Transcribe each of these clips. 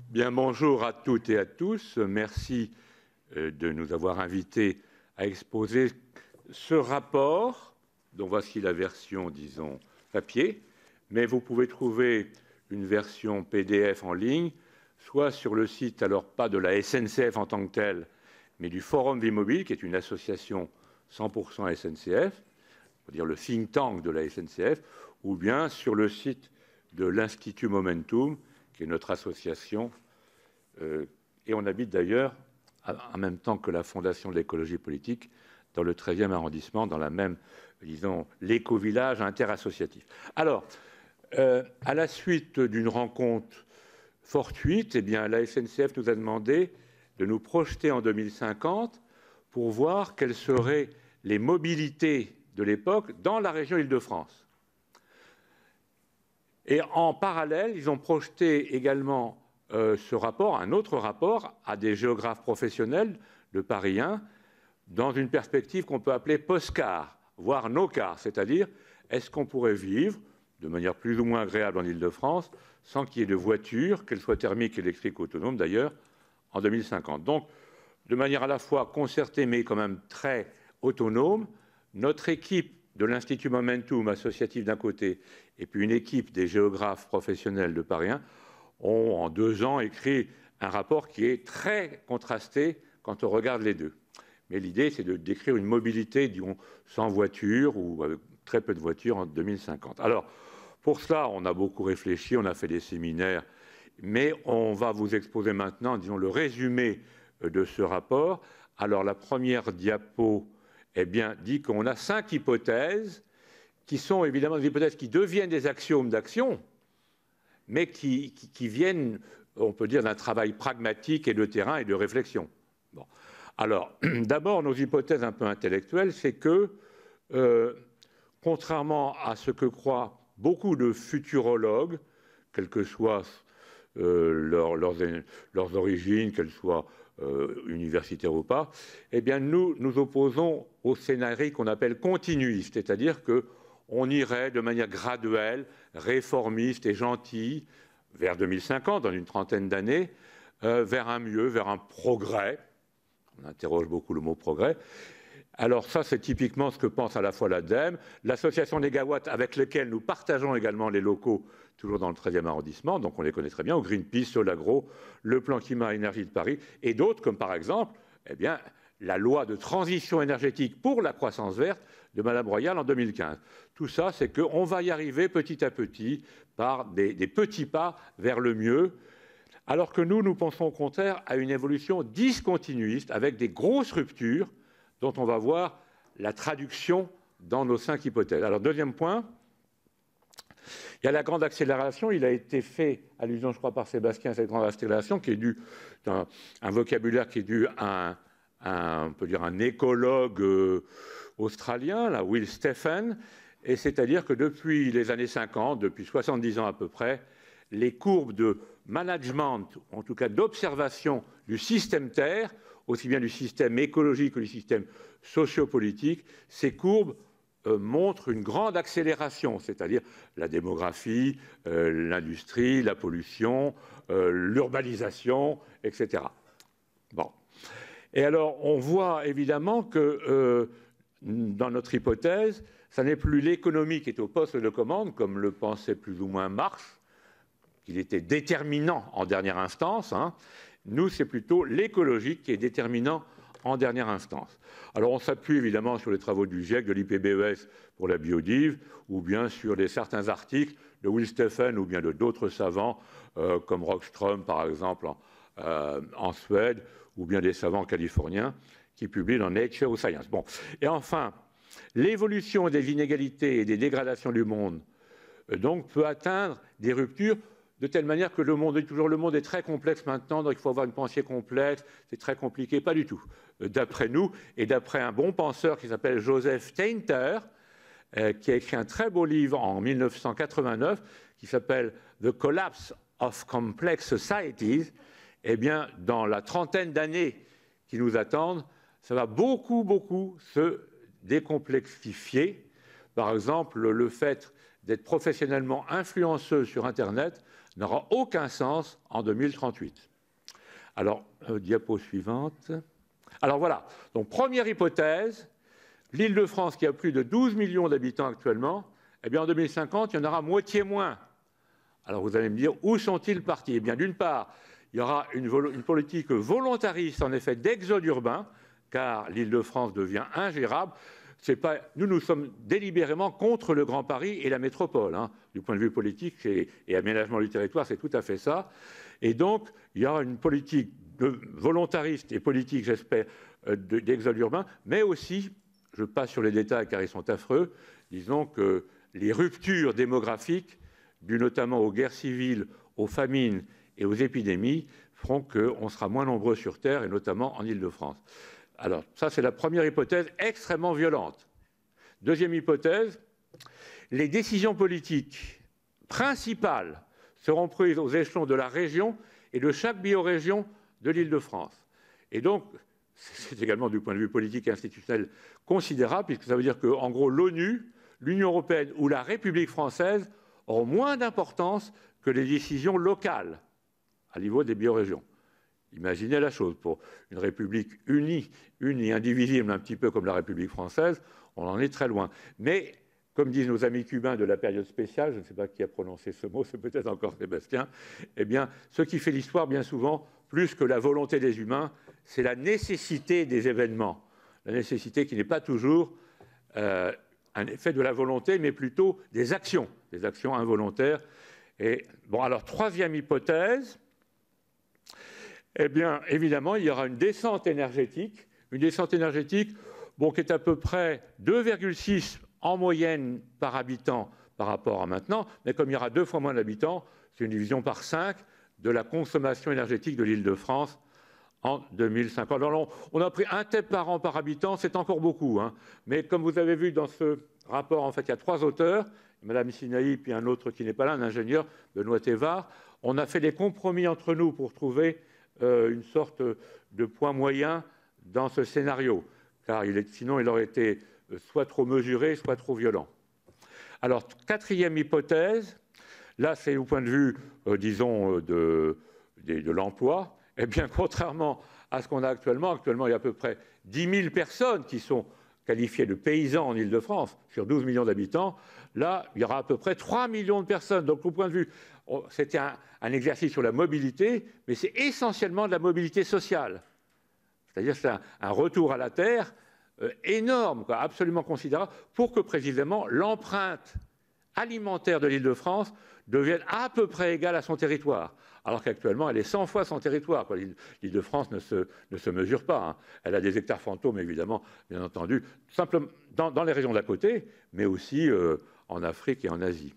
Bien, bonjour à toutes et à tous. Merci de nous avoir invités à exposer ce rapport, dont voici la version, disons, papier, mais vous pouvez trouver une version PDF en ligne, soit sur le site, alors pas de la SNCF en tant que telle, mais du Forum Vie Mobile, qui est une association 100% SNCF, on va dire le think tank de la SNCF, ou bien sur le site de l'Institut Momentum, qui est notre association, et on habite d'ailleurs, en même temps que la Fondation de l'écologie politique, dans le 13e arrondissement, dans la même, disons, l'éco-village interassociatif. Alors, à la suite d'une rencontre fortuite, eh bien, la SNCF nous a demandé de nous projeter en 2050 pour voir quelles seraient les mobilités de l'époque dans la région Île-de-France. Et en parallèle, ils ont projeté également ce rapport, un autre rapport, à des géographes professionnels de Paris 1, dans une perspective qu'on peut appeler post-car, voire no-car, c'est-à-dire est-ce qu'on pourrait vivre de manière plus ou moins agréable en Île-de-France sans qu'il y ait de voitures, qu'elles soient thermiques, électriques ou autonomes d'ailleurs, en 2050. Donc, de manière à la fois concertée mais quand même très autonome, notre équipe de l'Institut Momentum associatif d'un côté et puis une équipe des géographes professionnels de Paris 1 ont en 2 ans écrit un rapport qui est très contrasté quand on regarde les deux. Mais l'idée, c'est de décrire une mobilité, disons, sans voiture ou avec très peu de voitures en 2050. Alors, pour cela, on a beaucoup réfléchi, on a fait des séminaires, mais on va vous exposer maintenant, disons, le résumé de ce rapport. Alors, la première diapo, eh bien, dit qu'on a 5 hypothèses qui sont évidemment des hypothèses qui deviennent des axiomes d'action, mais qui viennent, on peut dire, d'un travail pragmatique et de terrain et de réflexion. Bon. Alors, d'abord, nos hypothèses un peu intellectuelles, c'est que, contrairement à ce que croient beaucoup de futurologues, quelles que soient leurs origines, qu'elles soient universitaires ou pas, eh bien, nous nous opposons au scénario qu'on appelle continuiste, c'est-à-dire qu'on irait de manière graduelle, réformiste et gentille, vers 2050, dans une trentaine d'années, vers un mieux, vers un progrès. On interroge beaucoup le mot progrès. Alors ça, c'est typiquement ce que pense à la fois l'ADEME, l'association Négawatt, avec laquelle nous partageons également les locaux, toujours dans le 13e arrondissement, donc on les connaît très bien, au Greenpeace, Solagro, le plan climat-énergie de Paris, et d'autres, comme par exemple, eh bien, la loi de transition énergétique pour la croissance verte de Mme Royal en 2015. Tout ça, c'est qu'on va y arriver petit à petit par des petits pas vers le mieux, alors que nous pensons au contraire à une évolution discontinuiste avec des grosses ruptures dont on va voir la traduction dans nos 5 hypothèses. Alors, deuxième point, il y a la grande accélération. Il a été fait allusion, je crois, par Sébastien, à cette grande accélération qui est due à un vocabulaire qui est dû à on peut dire un écologue australien, là, Will Steffen, et c'est-à-dire que depuis les années 50, depuis 70 ans à peu près, les courbes de management, en tout cas d'observation du système Terre, aussi bien du système écologique que du système sociopolitique, ces courbes montrent une grande accélération, c'est-à-dire la démographie, l'industrie, la pollution, l'urbanisation, etc. Bon. Et alors, on voit évidemment que dans notre hypothèse, ça n'est plus l'économie qui est au poste de commande, comme le pensait plus ou moins Marx, qu'il était déterminant en dernière instance. Hein. Nous, c'est plutôt l'écologique qui est déterminant en dernière instance. Alors, on s'appuie évidemment sur les travaux du GIEC, de l'IPBES pour la biodive, ou bien sur certains articles de Will Steffen, ou bien de d'autres savants, comme Rockström, par exemple, en Suède, ou bien des savants californiens qui publient dans Nature ou Science. Bon. Et enfin, l'évolution des inégalités et des dégradations du monde donc, peut atteindre des ruptures de telle manière que le monde est très complexe maintenant, donc il faut avoir une pensée complexe, c'est très compliqué, pas du tout. D'après nous, et d'après un bon penseur qui s'appelle Joseph Tainter, qui a écrit un très beau livre en 1989, qui s'appelle « The Collapse of Complex Societies », eh bien, dans la trentaine d'années qui nous attendent, ça va beaucoup se décomplexifier. Par exemple, le fait d'être professionnellement influenceuse sur Internet n'aura aucun sens en 2038. Alors, diapo suivante. Alors voilà, donc première hypothèse, l'Île-de-France qui a plus de 12 millions d'habitants actuellement, eh bien en 2050, il y en aura moitié moins. Alors vous allez me dire, où sont-ils partis? Eh bien d'une part, il y aura une politique volontariste en effet d'exode urbain, car l'Île-de-France devient ingérable. Nous sommes délibérément contre le Grand Paris et la métropole. Hein. Du point de vue politique et aménagement du territoire, c'est tout à fait ça. Et donc, il y aura une politique volontariste et politique, j'espère, d'exode urbain, mais aussi, je passe sur les détails car ils sont affreux, disons que les ruptures démographiques, dues notamment aux guerres civiles, aux famines et aux épidémies, feront qu'on sera moins nombreux sur Terre, et notamment en Île-de-France. Alors, ça, c'est la première hypothèse extrêmement violente. Deuxième hypothèse, les décisions politiques principales seront prises aux échelons de la région et de chaque biorégion de l'Île-de-France. Et donc, c'est également du point de vue politique et institutionnel considérable, puisque ça veut dire qu'en gros, l'ONU, l'Union européenne ou la République française auront moins d'importance que les décisions locales à niveau des biorégions. Imaginez la chose, pour une République unie et indivisible, un petit peu comme la République française, on en est très loin. Mais, comme disent nos amis cubains de la période spéciale, je ne sais pas qui a prononcé ce mot, c'est peut-être encore Sébastien, eh bien, ce qui fait l'histoire, bien souvent, plus que la volonté des humains, c'est la nécessité des événements. La nécessité qui n'est pas toujours un effet de la volonté, mais plutôt des actions involontaires. Et, bon, alors, troisième hypothèse, eh bien, évidemment, il y aura une descente énergétique bon, qui est à peu près 2,6 en moyenne par habitant par rapport à maintenant, mais comme il y aura 2 fois moins d'habitants, c'est une division par 5 de la consommation énergétique de l'Île-de-France en 2050. Alors, on a pris 1 TEP par an par habitant, c'est encore beaucoup, hein, mais comme vous avez vu dans ce rapport, en fait, il y a 3 auteurs, Mme Sinaï, puis un autre qui n'est pas là, un ingénieur, Benoît Thévard. On a fait des compromis entre nous pour trouver une sorte de point moyen dans ce scénario, car sinon il aurait été soit trop mesuré, soit trop violent. Alors, quatrième hypothèse, là c'est au point de vue, disons, de l'emploi. Eh bien, contrairement à ce qu'on a actuellement, il y a à peu près 10 000 personnes qui sont qualifiées de paysans en Île-de-France, sur 12 millions d'habitants. Là, il y aura à peu près 3 millions de personnes. Donc, au point de vue, c'était un exercice sur la mobilité, mais c'est essentiellement de la mobilité sociale. C'est-à-dire que c'est un retour à la terre énorme, quoi, absolument considérable, pour que précisément l'empreinte alimentaire de l'Île-de-France devienne à peu près égale à son territoire. Alors qu'actuellement, elle est 100 fois son territoire. L'Île-de-France ne se mesure pas. Hein. Elle a des hectares fantômes, évidemment, bien entendu, simplement dans les régions d'à côté, mais aussi en Afrique et en Asie.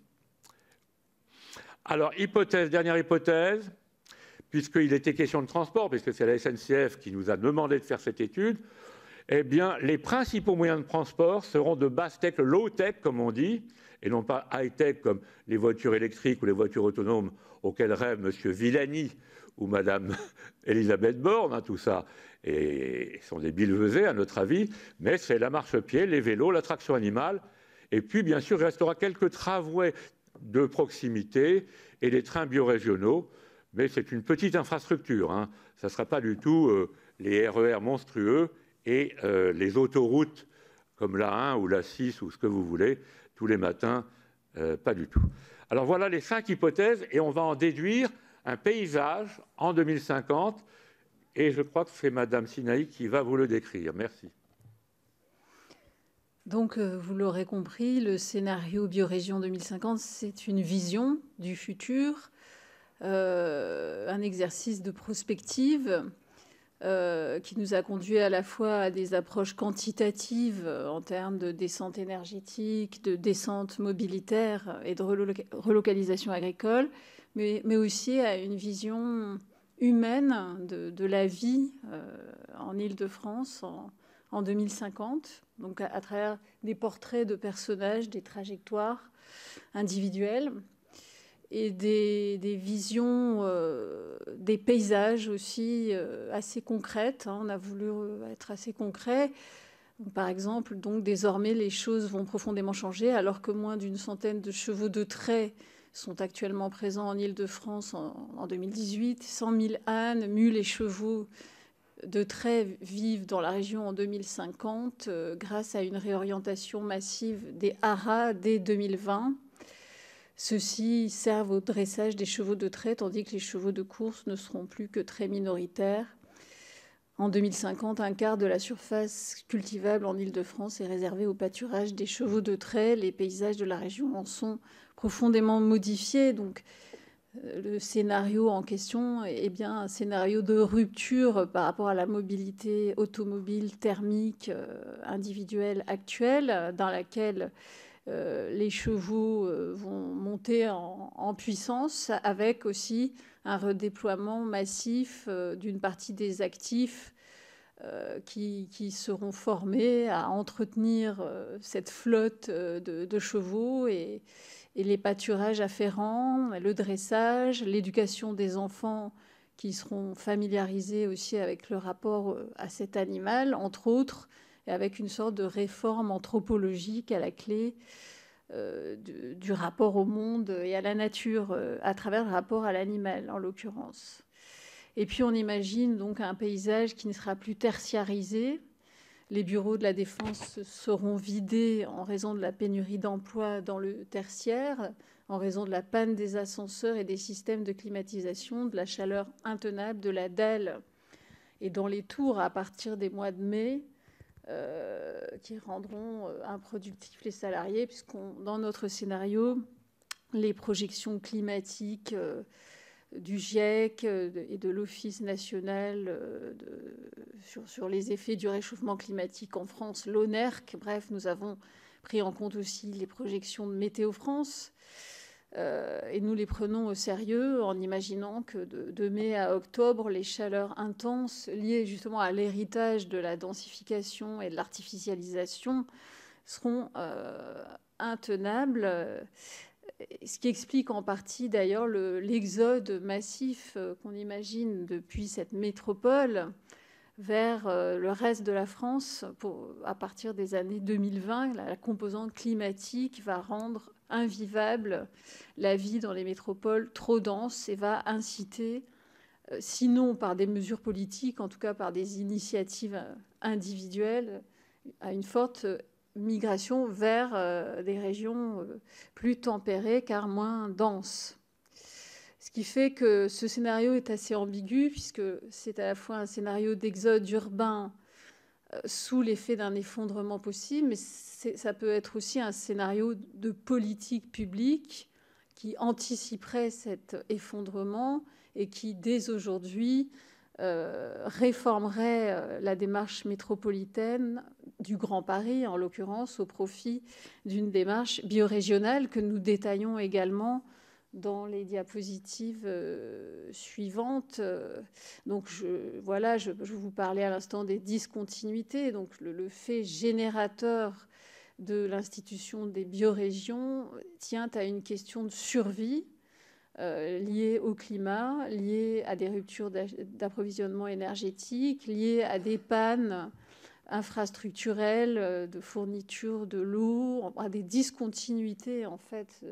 Alors, dernière hypothèse, puisqu'il était question de transport, puisque c'est la SNCF qui nous a demandé de faire cette étude, eh bien, les principaux moyens de transport seront de basse tech, low tech, comme on dit, et non pas high tech comme les voitures électriques ou les voitures autonomes auxquelles rêvent M. Villani ou Mme Elisabeth Borne, hein, tout ça, et sont des billevesées à notre avis, mais c'est la marche-pied, les vélos, la traction animale, et puis bien sûr il restera quelques tramways de proximité et les trains biorégionaux, mais c'est une petite infrastructure, hein. Ça ne sera pas du tout les RER monstrueux et les autoroutes comme la 1 ou la 6 ou ce que vous voulez, tous les matins, pas du tout. Alors voilà les 5 hypothèses et on va en déduire un paysage en 2050 et je crois que c'est Mme Sinaï qui va vous le décrire. Merci. Donc, vous l'aurez compris, le scénario Biorégion 2050, c'est une vision du futur, un exercice de prospective qui nous a conduit à la fois à des approches quantitatives en termes de descente énergétique, de descente mobilitaire et de relocalisation agricole, mais aussi à une vision humaine de la vie en Île-de-France en 2050, donc à travers des portraits de personnages, des trajectoires individuelles et des visions, des paysages aussi assez concrètes. On a voulu être assez concret. Par exemple, donc désormais, les choses vont profondément changer, alors que moins d'une centaine de chevaux de trait sont actuellement présents en Île-de-France en 2018. 100 000 ânes, mules et chevaux de trait vivent dans la région en 2050 grâce à une réorientation massive des haras dès 2020. Ceux-ci servent au dressage des chevaux de trait, tandis que les chevaux de course ne seront plus que très minoritaires. En 2050, un quart de la surface cultivable en Île-de-France est réservée au pâturage des chevaux de trait. Les paysages de la région en sont profondément modifiés. Donc, le scénario en question est bien un scénario de rupture par rapport à la mobilité automobile thermique individuelle actuelle, dans laquelle les chevaux vont monter en puissance, avec aussi un redéploiement massif d'une partie des actifs qui seront formés à entretenir cette flotte de chevaux et les pâturages afférents, le dressage, l'éducation des enfants qui seront familiarisés aussi avec le rapport à cet animal, entre autres, et avec une sorte de réforme anthropologique à la clé du rapport au monde et à la nature, à travers le rapport à l'animal, en l'occurrence. Et puis on imagine donc un paysage qui ne sera plus tertiarisé. Les bureaux de la défense seront vidés en raison de la pénurie d'emplois dans le tertiaire, en raison de la panne des ascenseurs et des systèmes de climatisation, de la chaleur intenable, de la dalle. Et dans les tours, à partir des mois de mai, qui rendront improductifs les salariés, puisqu'on, dans notre scénario, les projections climatiques du GIEC et de l'Office national sur les effets du réchauffement climatique en France, l'ONERC. Bref, nous avons pris en compte aussi les projections de Météo France. Et nous les prenons au sérieux en imaginant que de mai à octobre, les chaleurs intenses liées justement à l'héritage de la densification et de l'artificialisation seront intenables. Ce qui explique en partie d'ailleurs l'exode massif qu'on imagine depuis cette métropole vers le reste de la France. À partir des années 2020, la composante climatique va rendre invivable la vie dans les métropoles trop denses et va inciter, sinon par des mesures politiques, en tout cas par des initiatives individuelles, à une forte migration vers des régions plus tempérées car moins denses. Ce qui fait que ce scénario est assez ambigu puisque c'est à la fois un scénario d'exode urbain sous l'effet d'un effondrement possible, mais ça peut être aussi un scénario de politique publique qui anticiperait cet effondrement et qui, dès aujourd'hui, réformerait la démarche métropolitaine du Grand Paris, en l'occurrence, au profit d'une démarche biorégionale que nous détaillons également dans les diapositives suivantes. Donc, je vous parlais à l'instant des discontinuités. Donc, le fait générateur de l'institution des biorégions tient à une question de survie liée au climat, liée à des ruptures d'approvisionnement énergétique, liée à des pannes infrastructurelles de fourniture de l'eau, à des discontinuités en fait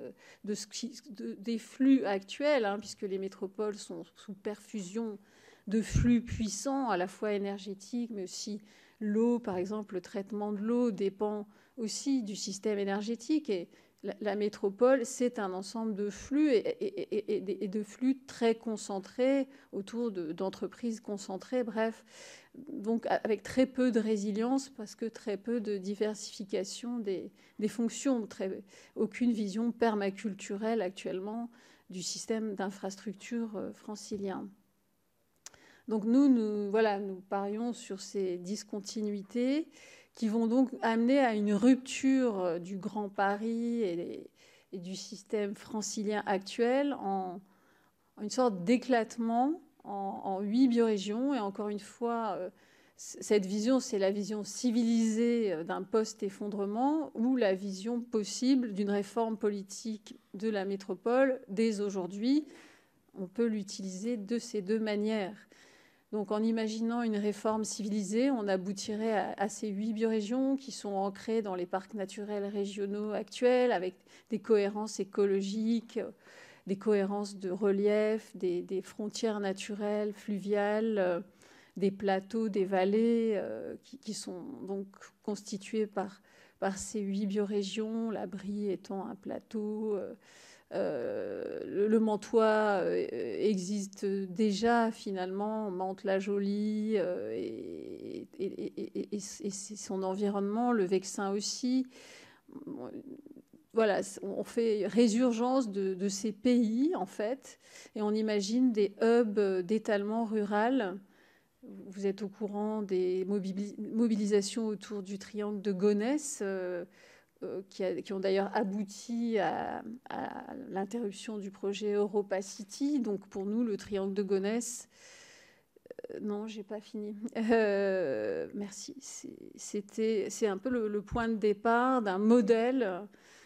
des flux actuels, puisque les métropoles sont sous perfusion de flux puissants, à la fois énergétiques, mais aussi l'eau, par exemple, le traitement de l'eau dépend aussi du système énergétique. Et la métropole, c'est un ensemble de flux et de flux très concentrés autour d'entreprises concentrées, bref, donc avec très peu de résilience parce que très peu de diversification des fonctions, aucune vision permaculturelle actuellement du système d'infrastructure francilien. Donc nous parions sur ces discontinuités qui vont donc amener à une rupture du Grand Paris et du système francilien actuel en une sorte d'éclatement en 8 biorégions. Et encore une fois, cette vision, c'est la vision civilisée d'un post-effondrement ou la vision possible d'une réforme politique de la métropole dès aujourd'hui. On peut l'utiliser de ces deux manières. Donc, en imaginant une réforme civilisée, on aboutirait à ces 8 biorégions qui sont ancrées dans les parcs naturels régionaux actuels, avec des cohérences écologiques, des cohérences de relief, des frontières naturelles, fluviales, des plateaux, des vallées, qui sont donc constituées par ces 8 biorégions, la Brie étant un plateau. Le Mantois existe déjà finalement, Mantes-la-Jolie et son environnement, le Vexin aussi. Voilà, on fait résurgence de ces pays en fait, et on imagine des hubs d'étalement rural. Vous êtes au courant des mobilisations autour du triangle de Gonesse, qui ont d'ailleurs abouti à l'interruption du projet Europa City. Donc pour nous, le triangle de Gonesse... non, j'ai pas fini. Merci. C'est un peu le point de départ d'un modèle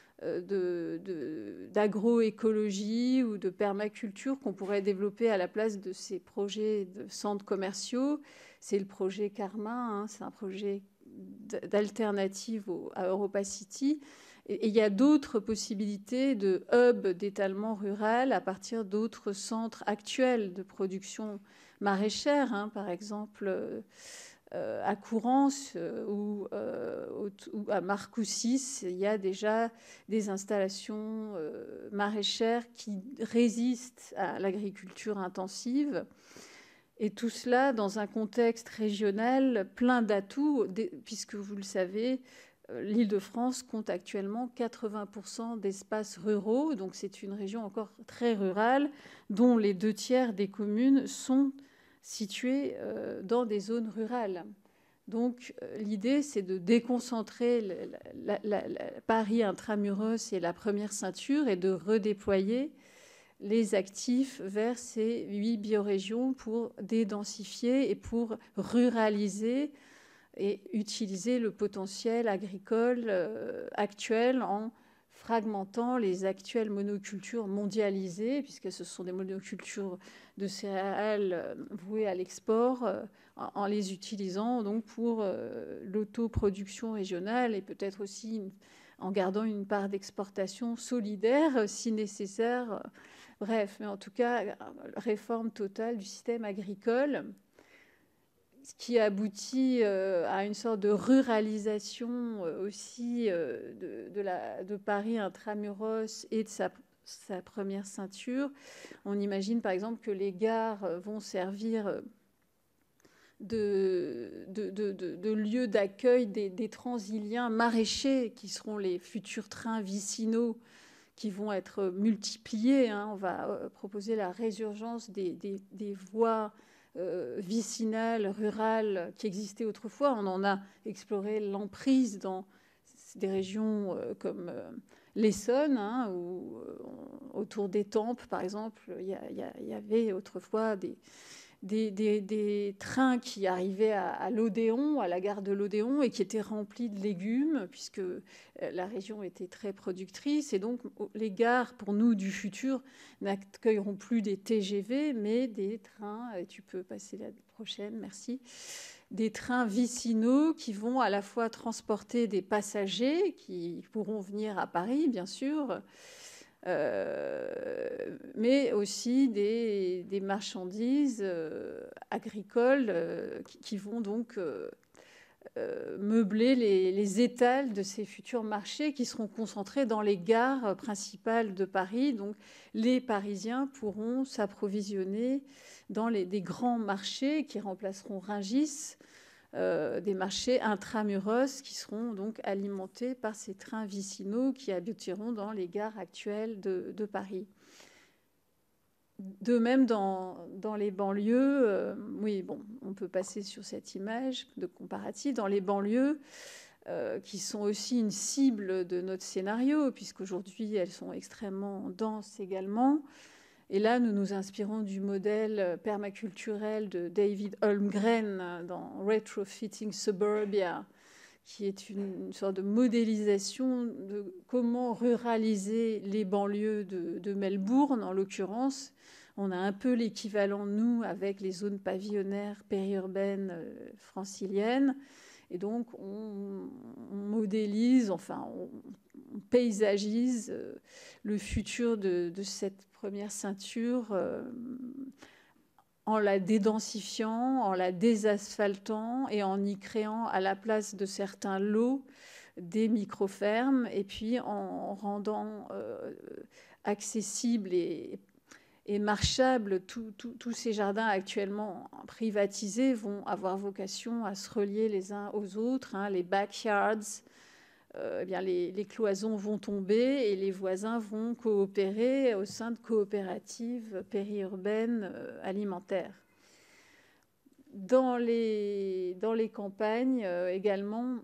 d'agroécologie ou de permaculture qu'on pourrait développer à la place de ces projets de centres commerciaux. C'est le projet Carmin, hein, c'est un projet d'alternative à Europa City. Et il y a d'autres possibilités de hubs d'étalement rural à partir d'autres centres actuels de production maraîchère, hein, par exemple à Courance ou à Marcoussis, il y a déjà des installations maraîchères qui résistent à l'agriculture intensive. Et tout cela dans un contexte régional plein d'atouts, puisque vous le savez, l'Île-de-France compte actuellement 80% d'espaces ruraux, donc c'est une région encore très rurale, dont les 2/3 des communes sont situées dans des zones rurales. Donc l'idée, c'est de déconcentrer Paris intramuros et la première ceinture et de redéployer les actifs vers ces 8 biorégions pour dédensifier et pour ruraliser et utiliser le potentiel agricole actuel en fragmentant les actuelles monocultures mondialisées, puisque ce sont des monocultures de céréales vouées à l'export, en les utilisant donc pour l'autoproduction régionale et peut-être aussi en gardant une part d'exportation solidaire si nécessaire. Bref, mais en tout cas, réforme totale du système agricole, ce qui aboutit à une sorte de ruralisation aussi de Paris intramuros et de sa première ceinture. On imagine par exemple que les gares vont servir de lieu d'accueil des Transiliens maraîchers qui seront les futurs trains vicinaux qui vont être multipliés. Hein. On va proposer la résurgence des voies vicinales, rurales qui existaient autrefois. On en a exploré l'emprise dans des régions comme l'Essonne, hein, où autour d'Étampes, par exemple, il y avait autrefois des trains qui arrivaient à l'Odéon, à la gare de l'Odéon, et qui étaient remplis de légumes, puisque la région était très productrice. Et donc, les gares, pour nous, du futur, n'accueilleront plus des TGV, mais des trains, et tu peux passer la prochaine, merci, des trains vicinaux qui vont à la fois transporter des passagers qui pourront venir à Paris, bien sûr, mais aussi des marchandises agricoles qui vont donc meubler les étals de ces futurs marchés qui seront concentrés dans les gares principales de Paris. Donc les Parisiens pourront s'approvisionner dans des grands marchés qui remplaceront Rungis, des marchés intramuros qui seront donc alimentés par ces trains vicinaux qui aboutiront dans les gares actuelles de Paris. De même, dans les banlieues, oui, bon, on peut passer sur cette image de comparatif, dans les banlieues, qui sont aussi une cible de notre scénario, puisqu'aujourd'hui, elles sont extrêmement denses également. Et là, nous nous inspirons du modèle permaculturel de David Holmgren dans Retrofitting Suburbia, qui est une sorte de modélisation de comment ruraliser les banlieues de Melbourne, en l'occurrence, On a un peu l'équivalent, nous, avec les zones pavillonnaires périurbaines franciliennes. Et donc, on modélise, enfin, on paysagise le futur de cette première ceinture en la dédensifiant, en la désasphaltant et en y créant à la place de certains lots des micro-fermes, et puis en rendant accessibles et marchables tous ces jardins actuellement privatisés vont avoir vocation à se relier les uns aux autres, les backyards. Eh bien, les cloisons vont tomber et les voisins vont coopérer au sein de coopératives périurbaines alimentaires. Dans les campagnes également,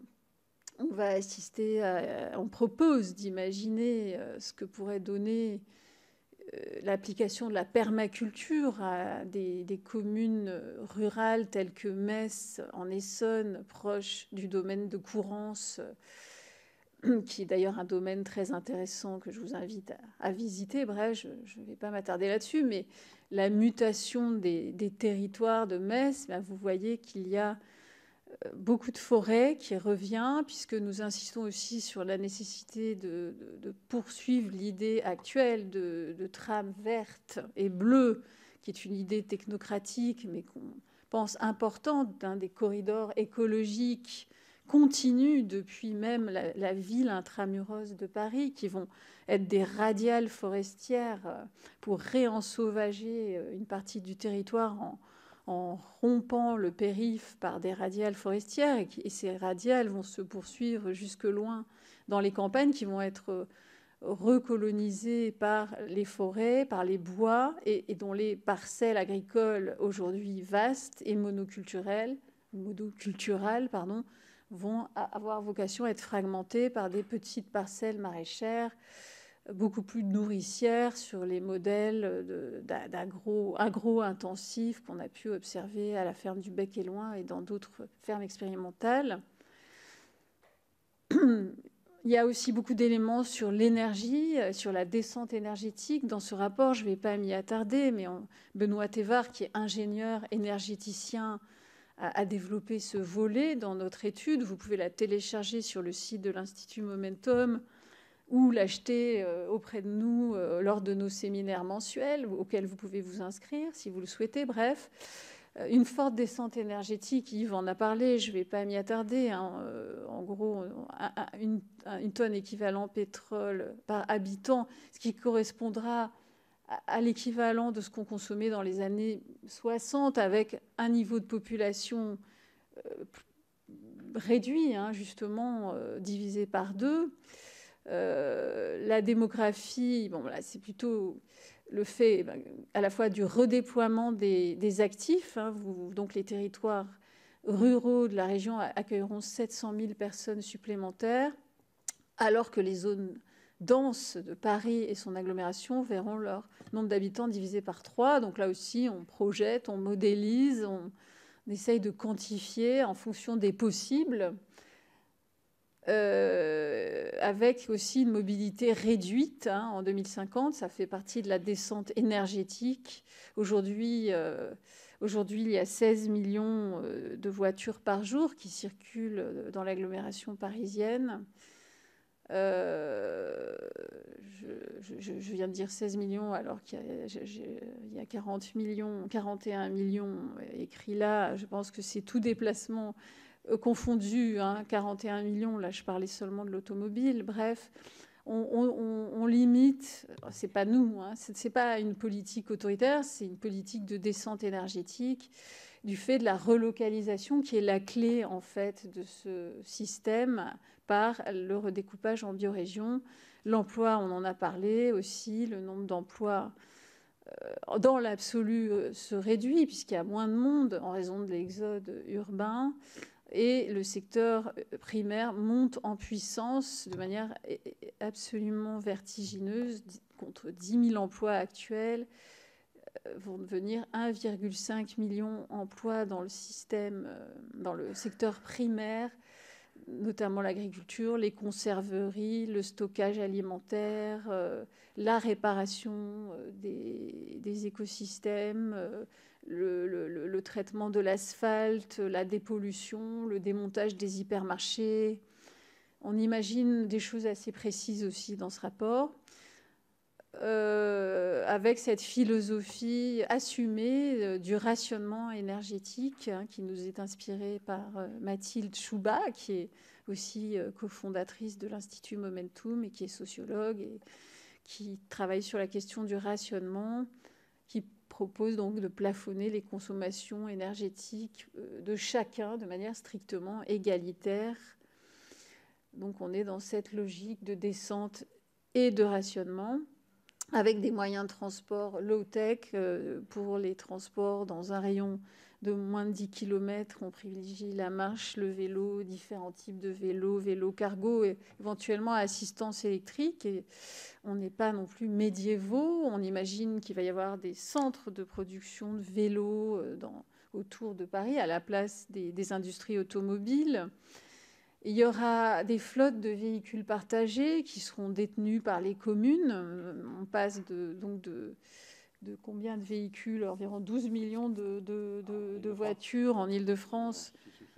on propose d'imaginer ce que pourrait donner l'application de la permaculture à des communes rurales telles que Metz, en Essonne, proche du domaine de Courrance, qui est d'ailleurs un domaine très intéressant que je vous invite à visiter. Bref, je ne vais pas m'attarder là-dessus, mais la mutation des territoires de Metz, vous voyez qu'il y a beaucoup de forêt qui revient, puisque nous insistons aussi sur la nécessité de poursuivre l'idée actuelle de trame verte et bleue, qui est une idée technocratique, mais qu'on pense importante, d'un des corridors écologiques continus depuis même la ville intramuros de Paris, qui vont être des radiales forestières pour réensauvager une partie du territoire en rompant le périph' par des radiales forestières, et ces radiales vont se poursuivre jusque loin dans les campagnes, qui vont être recolonisées par les forêts, par les bois, et dont les parcelles agricoles aujourd'hui vastes et monoculturales, vont avoir vocation à être fragmentées par des petites parcelles maraîchères beaucoup plus nourricières sur les modèles agro-intensifs qu'on a pu observer à la ferme du Bec et Loing et dans d'autres fermes expérimentales. Il y a aussi beaucoup d'éléments sur l'énergie, sur la descente énergétique. Dans ce rapport, je ne vais pas m'y attarder, mais Benoît Thévard, qui est ingénieur énergéticien, a développé ce volet dans notre étude. Vous pouvez la télécharger sur le site de l'Institut Momentum ou l'acheter auprès de nous lors de nos séminaires mensuels auxquels vous pouvez vous inscrire si vous le souhaitez. Bref, une forte descente énergétique, Yves en a parlé, je ne vais pas m'y attarder. En gros, une tonne équivalent pétrole par habitant, ce qui correspondra à l'équivalent de ce qu'on consommait dans les années 60, avec un niveau de population réduit, justement, divisé par 2. La démographie, c'est plutôt le fait à la fois du redéploiement des actifs. Donc les territoires ruraux de la région accueilleront 700 000 personnes supplémentaires, alors que les zones denses de Paris et son agglomération verront leur nombre d'habitants divisé par 3. Donc là aussi, on projette, on modélise, on essaye de quantifier en fonction des possibles, avec aussi une mobilité réduite en 2050. Ça fait partie de la descente énergétique. Aujourd'hui, il y a 16 millions de voitures par jour qui circulent dans l'agglomération parisienne. Je viens de dire 16 millions alors qu'il y a 40 millions, 41 millions écrits là. Je pense que c'est tout déplacement confondu, 41 millions. Là, je parlais seulement de l'automobile. Bref, on limite. C'est pas nous, c'est pas une politique autoritaire, c'est une politique de descente énergétique du fait de la relocalisation qui est la clé en fait de ce système par le redécoupage en biorégions. L'emploi, on en a parlé aussi, le nombre d'emplois dans l'absolu se réduit puisqu'il y a moins de monde en raison de l'exode urbain, et le secteur primaire monte en puissance de manière absolument vertigineuse. Contre 10 000 emplois actuels vont devenir 1,5 million d'emplois dans le système, dans le secteur primaire, notamment l'agriculture, les conserveries, le stockage alimentaire, la réparation des des écosystèmes, le traitement de l'asphalte, la dépollution, le démontage des hypermarchés. On imagine des choses assez précises aussi dans ce rapport, avec cette philosophie assumée du rationnement énergétique, hein, qui nous est inspirée par Mathilde Chouba, qui est aussi cofondatrice de l'Institut Momentum et qui est sociologue et qui travaille sur la question du rationnement, qui propose donc de plafonner les consommations énergétiques de chacun de manière strictement égalitaire. Donc on est dans cette logique de descente et de rationnement, avec des moyens de transport low-tech pour les transports dans un rayon de moins de 10 km. On privilégie la marche, le vélo, différents types de vélos, vélo cargo, et éventuellement assistance électrique. Et on n'est pas non plus médiévaux. On imagine qu'il va y avoir des centres de production de vélos autour de Paris, à la place des industries automobiles. Il y aura des flottes de véhicules partagés qui seront détenus par les communes. On passe de combien de véhicules? Environ 12 millions de voitures en Île-de-France,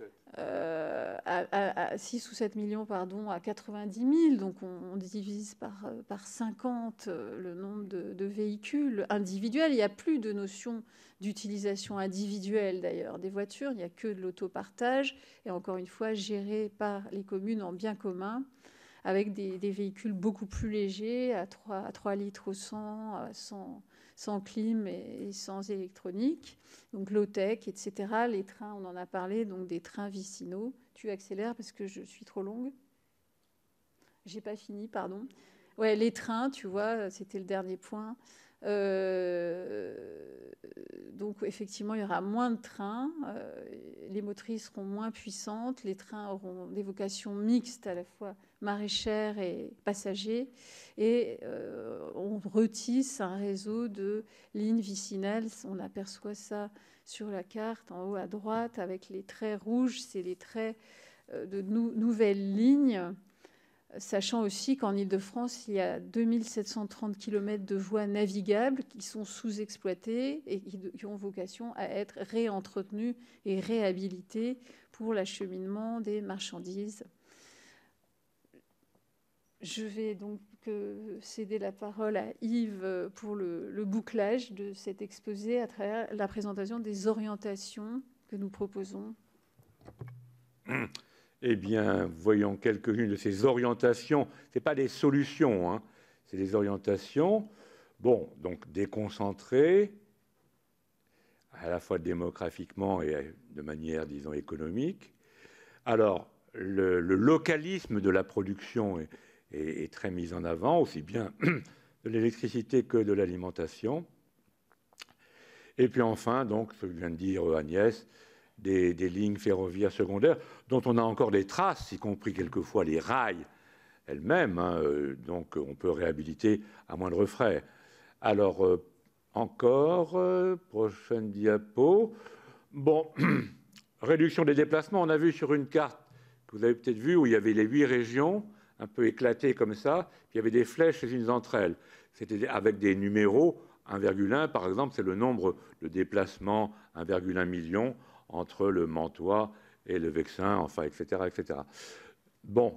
à 6 ou 7 millions, pardon, à 90 000. Donc on divise par 50 le nombre de véhicules individuels. Il n'y a plus de notion d'utilisation individuelle, d'ailleurs, des voitures. Il n'y a que de l'autopartage, et encore une fois, géré par les communes en bien commun, avec des véhicules beaucoup plus légers, à 3 litres au 100, sans clim et sans électronique, donc low-tech, etc. Les trains, on en a parlé, donc des trains vicinaux. Tu accélères parce que je suis trop longue. J'ai pas fini, pardon. Ouais, les trains, tu vois, c'était le dernier point. Donc effectivement, il y aura moins de trains, les motrices seront moins puissantes, les trains auront des vocations mixtes, à la fois maraîchères et passagers, et on retisse un réseau de lignes vicinales. On aperçoit ça sur la carte en haut à droite avec les traits rouges, c'est les traits de nouvelles lignes. Sachant aussi qu'en Île-de-France, il y a 2730 km de voies navigables qui sont sous-exploitées et qui ont vocation à être réentretenues et réhabilitées pour l'acheminement des marchandises. Je vais donc céder la parole à Yves pour le bouclage de cet exposé à travers la présentation des orientations que nous proposons. Eh bien, voyons quelques-unes de ces orientations. Ce n'est pas des solutions, hein, c'est des orientations. Bon, donc déconcentrées, à la fois démographiquement et de manière, disons, économique. Alors, le localisme de la production est très mis en avant, aussi bien de l'électricité que de l'alimentation. Et puis enfin, donc, ce que vient de dire Agnès, des lignes ferroviaires secondaires dont on a encore des traces, y compris quelquefois les rails elles-mêmes, hein, donc on peut réhabiliter à moindre frais. Alors, encore, prochaine diapo. Bon, réduction des déplacements, on a vu sur une carte que vous avez peut-être vue où il y avait les 8 régions, un peu éclatées comme ça, puis il y avait des flèches les unes entre elles. C'était avec des numéros, 1,1 par exemple, c'est le nombre de déplacements, 1,1 million, entre le Mantois et le Vexin, enfin, etc., etc. Bon,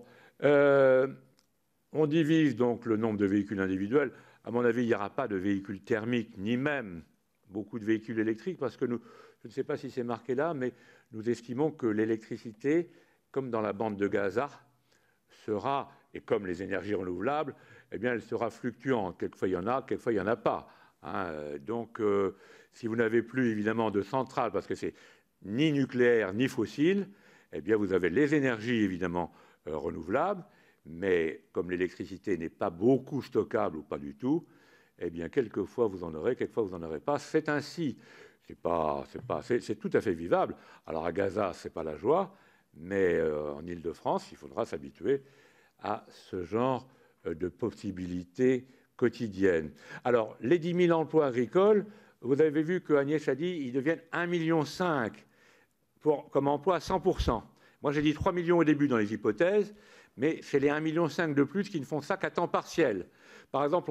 on divise donc le nombre de véhicules individuels. À mon avis, il n'y aura pas de véhicules thermiques, ni même beaucoup de véhicules électriques, parce que nous, je ne sais pas si c'est marqué là, mais nous estimons que l'électricité, comme dans la bande de Gaza, sera, et comme les énergies renouvelables, eh bien, elle sera fluctuante. Quelquefois, il y en a, quelquefois, il n'y en a pas. Hein. Donc, si vous n'avez plus, évidemment, de centrales, parce que c'est ni nucléaire ni fossile, eh bien vous avez les énergies évidemment renouvelables, mais comme l'électricité n'est pas beaucoup stockable ou pas du tout, eh bien quelquefois vous en aurez, quelquefois vous n'en aurez pas. C'est ainsi, c'est tout à fait vivable. Alors à Gaza, ce n'est pas la joie, mais en Île-de-France, il faudra s'habituer à ce genre de possibilités quotidiennes. Alors les 10 000 emplois agricoles, vous avez vu que Agnès a dit ils deviennent 1,5 million comme emploi à 100%. Moi, j'ai dit 3 millions au début dans les hypothèses, mais c'est les 1,5 million de plus qui ne font ça qu'à temps partiel. Par exemple,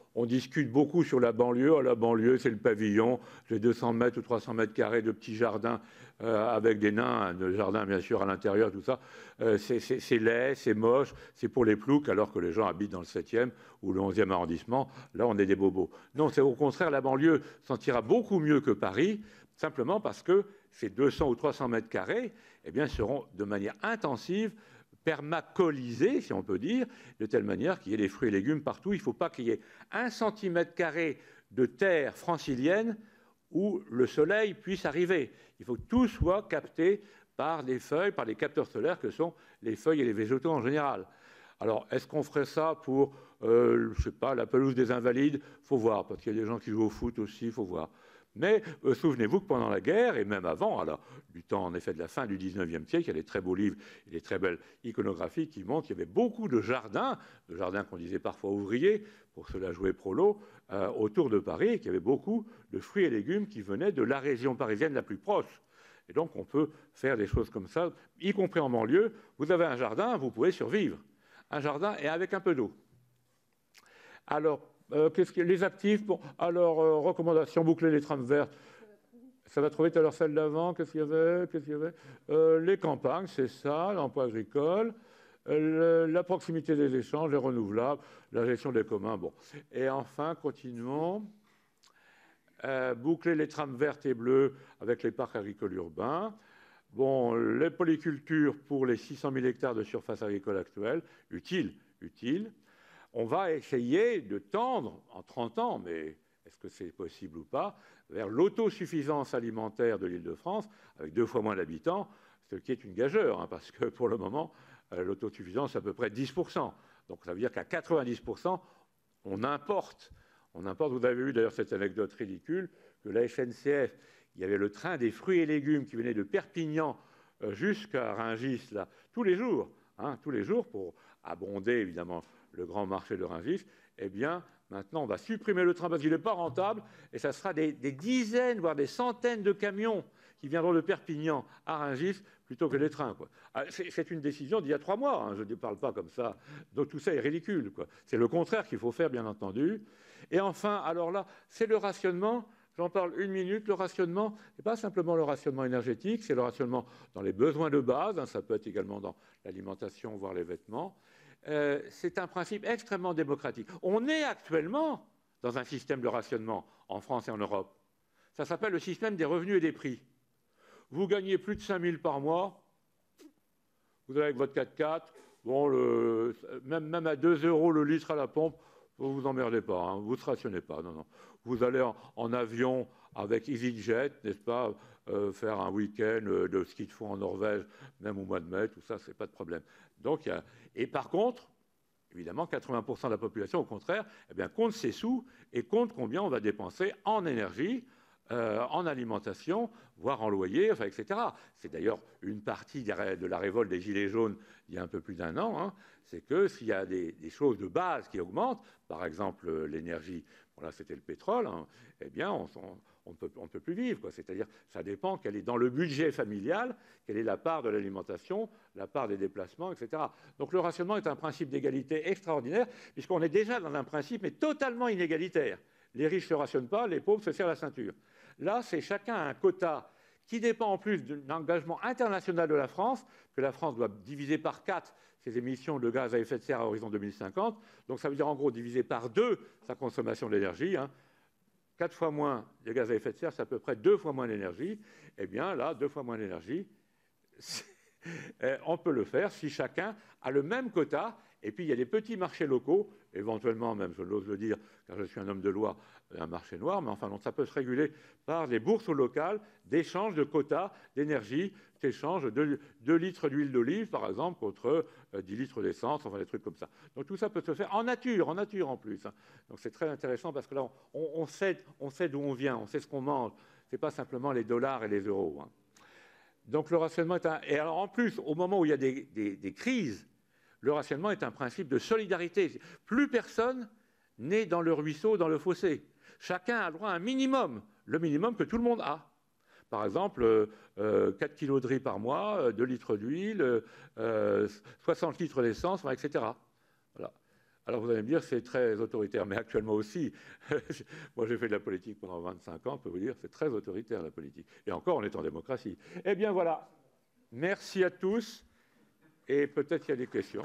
On discute beaucoup sur la banlieue. Oh, la banlieue, c'est le pavillon. J'ai 200 mètres ou 300 mètres carrés de petits jardins avec des nains, de jardins bien sûr à l'intérieur, tout ça. C'est laid, c'est moche, c'est pour les ploucs, alors que les gens habitent dans le 7e ou le 11e arrondissement. Là, on est des bobos. Non, c'est au contraire, la banlieue s'en tirera beaucoup mieux que Paris, simplement parce que ces 200 ou 300 mètres carrés eh bien, seront de manière intensive permacolisés, si on peut dire, de telle manière qu'il y ait des fruits et légumes partout. Il ne faut pas qu'il y ait 1 centimètre carré de terre francilienne où le soleil puisse arriver. Il faut que tout soit capté par les feuilles, par les capteurs solaires que sont les feuilles et les végétaux en général. Alors, est-ce qu'on ferait ça pour, je ne sais pas, la pelouse des Invalides? Il faut voir, parce qu'il y a des gens qui jouent au foot aussi, il faut voir. Mais souvenez-vous que pendant la guerre, et même avant, alors, du temps en effet de la fin du 19e siècle, il y a des très beaux livres et des très belles iconographies qui montrent qu'il y avait beaucoup de jardins qu'on disait parfois ouvriers, pour cela jouer prolo, autour de Paris, et qu'il y avait beaucoup de fruits et légumes qui venaient de la région parisienne la plus proche. Et donc on peut faire des choses comme ça, y compris en banlieue. Vous avez un jardin, vous pouvez survivre. Un jardin et avec un peu d'eau. Alors, les actifs, bon, alors, recommandations, boucler les trames vertes. Ça va trop vite. Alors, celle d'avant, qu'est-ce qu'il y avait, les campagnes, c'est ça, l'emploi agricole, la proximité des échanges, les renouvelables, la gestion des communs. Bon. Et enfin, continuons. Boucler les trames vertes et bleues avec les parcs agricoles urbains. Bon, les polycultures pour les 600 000 hectares de surface agricole actuelle, utile. On va essayer de tendre en 30 ans, mais est-ce que c'est possible ou pas, vers l'autosuffisance alimentaire de l'Île-de-France, avec 2 fois moins d'habitants, ce qui est une gageure, hein, parce que pour le moment, l'autosuffisance, c'est à peu près 10%. Donc ça veut dire qu'à 90%, on importe. Vous avez vu d'ailleurs cette anecdote ridicule, que la SNCF, il y avait le train des fruits et légumes qui venait de Perpignan jusqu'à Rungis, là, tous les jours, pour abonder évidemment le grand marché de Rungis. Eh bien, maintenant, on va supprimer le train parce qu'il n'est pas rentable, et ça sera des dizaines, voire des centaines de camions qui viendront de Perpignan à Rungis plutôt que les trains, quoi. C'est une décision d'il y a 3 mois, hein, je ne parle pas comme ça, donc tout ça est ridicule, quoi. C'est le contraire qu'il faut faire, bien entendu. Et enfin, alors là, c'est le rationnement. J'en parle 1 minute. Le rationnement, ce n'est pas simplement le rationnement énergétique, c'est le rationnement dans les besoins de base, hein, ça peut être également dans l'alimentation, voire les vêtements. C'est un principe extrêmement démocratique. On est actuellement dans un système de rationnement en France et en Europe. Ça s'appelle le système des revenus et des prix. Vous gagnez plus de 5 000 par mois, vous allez avec votre 4x4, bon, même à 2 € le litre à la pompe, vous ne vous emmerdez pas, hein, vous ne rationnez pas, non. Vous allez en avion avec EasyJet, n'est-ce pas, faire un week-end de ski de fond en Norvège, même au mois de mai, tout ça, ce n'est pas de problème. Donc, et par contre, évidemment, 80% de la population, au contraire, eh bien, compte ses sous et compte combien on va dépenser en énergie, en alimentation, voire en loyer, enfin, etc. C'est d'ailleurs une partie de la révolte des Gilets jaunes il y a un peu plus d'1 an, hein, c'est que s'il y a des choses de base qui augmentent, par exemple l'énergie, bon là c'était le pétrole, hein, eh bien on ne peut plus vivre, c'est-à-dire ça dépend quelle est dans le budget familial, quelle est la part de l'alimentation, la part des déplacements, etc. Donc le rationnement est un principe d'égalité extraordinaire, puisqu'on est déjà dans un principe mais totalement inégalitaire. Les riches ne se rationnent pas, les pauvres se serrent la ceinture. Là, c'est chacun un quota qui dépend en plus d'un engagement international de la France, que la France doit diviser par 4 ses émissions de gaz à effet de serre à horizon 2050. Donc ça veut dire en gros diviser par 2 sa consommation d'énergie. 4 fois moins de gaz à effet de serre, c'est à peu près 2 fois moins d'énergie. Eh bien là, 2 fois moins d'énergie, on peut le faire si chacun a le même quota. Et puis il y a des petits marchés locaux, éventuellement même, je l'ose le dire, car je suis un homme de loi, un marché noir, mais enfin, donc, ça peut se réguler par des bourses locales d'échange de quotas d'énergie, d'échange de 2 litres d'huile d'olive, par exemple, contre 10 litres d'essence, enfin des trucs comme ça. Donc tout ça peut se faire en nature en plus. Hein. Donc c'est très intéressant parce que là, on sait d'où on vient, on sait ce qu'on mange. Ce n'est pas simplement les dollars et les euros. Hein. Donc le rationnement est un... Et alors en plus, au moment où il y a des crises, le rationnement est un principe de solidarité. Plus personne n'est dans le ruisseau, dans le fossé. Chacun a droit à un minimum, le minimum que tout le monde a. Par exemple, 4 kilos de riz par mois, 2 litres d'huile, 60 litres d'essence, etc. Voilà. Alors vous allez me dire, c'est très autoritaire, mais actuellement aussi. Moi, j'ai fait de la politique pendant 25 ans, je peux vous dire, c'est très autoritaire la politique. Et encore, on est en démocratie. Eh bien voilà, merci à tous, et peut-être qu'il y a des questions.